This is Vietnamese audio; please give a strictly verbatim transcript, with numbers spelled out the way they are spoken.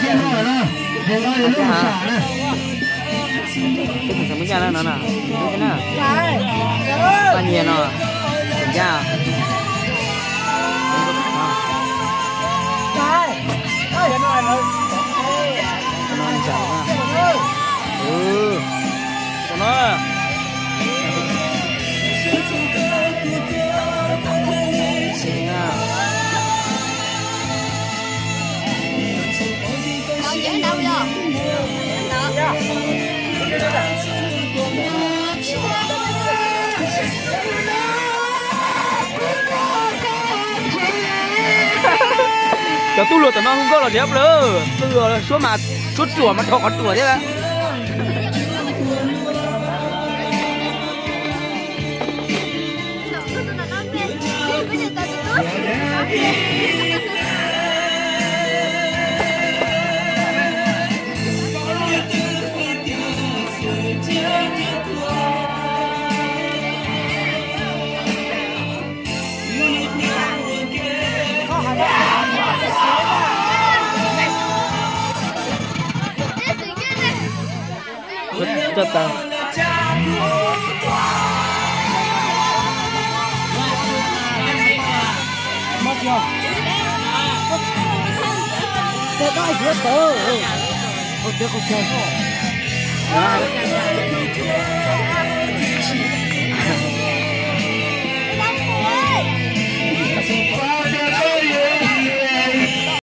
cái mình sắm cái nó nè cái nè bao nhiêu nó kiểm tra nó đi chảo nè ừ nó dễ đâu rồi cho tu lụt nó không có là đẹp nữa từ xuống mà chút chùa mà thọ chùa thế đấy rất ta mất chưa? Cái bài viết tớ không biết không chơi Hãy subscribe cho kênh Ghiền Mì Gõ để không bỏ lỡ những video hấp dẫn.